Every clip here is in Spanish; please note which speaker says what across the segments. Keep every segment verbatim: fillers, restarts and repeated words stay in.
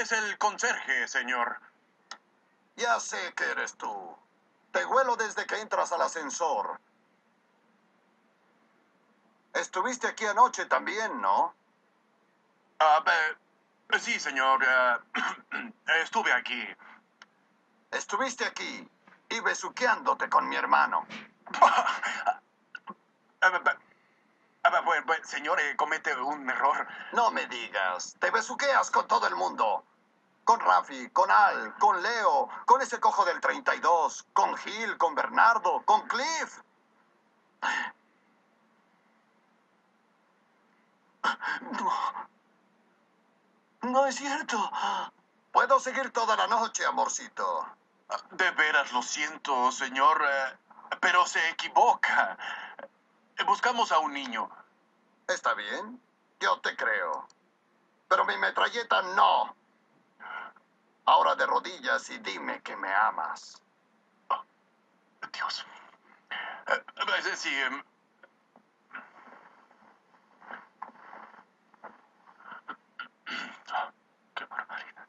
Speaker 1: es el conserje, señor.
Speaker 2: Ya sé que eres tú. Te huelo desde que entras al ascensor. Estuviste aquí anoche también, ¿no?
Speaker 1: Ah, eh, sí, señor. eh, estuve aquí.
Speaker 2: Estuviste aquí y besuqueándote con mi hermano.
Speaker 1: Ah, eh, ah, bueno, bueno, señor, eh, comete un error.
Speaker 2: No me digas. Te besuqueas con todo el mundo. Con Rafi, con Al, con Leo, con ese cojo del treinta y dos, con Gil, con Bernardo, con Cliff. No. No es cierto. Puedo seguir toda la noche, amorcito.
Speaker 1: De veras, lo siento, señor, eh, pero se equivoca. Buscamos a un niño.
Speaker 2: ¿Está bien? Yo te creo. Pero mi metralleta no. Ahora de rodillas y dime que me amas.
Speaker 1: Dios. Eh, eh, sí, em, qué barbaridad.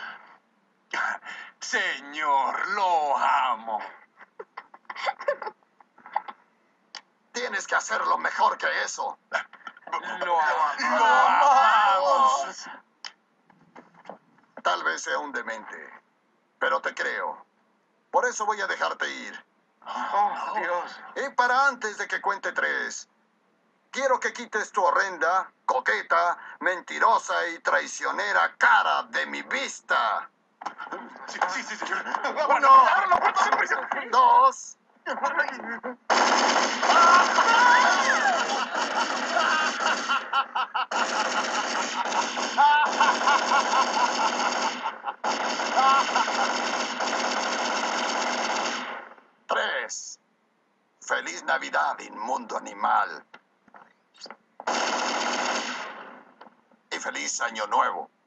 Speaker 1: Señor, lo amo.
Speaker 2: Tienes que hacerlo mejor que eso.
Speaker 1: Lo amamos. Lo amamos.
Speaker 2: Tal vez sea un demente, pero te creo. Por eso voy a dejarte ir.
Speaker 1: Oh, Dios.
Speaker 2: Y para antes de que cuente tres, quiero que quites tu horrenda, coqueta, mentirosa y traicionera cara de mi vista.
Speaker 1: Sí, sí, sí, señor.
Speaker 2: Uno, dos. Tres. Feliz Navidad, inmundo animal. Y feliz Año Nuevo.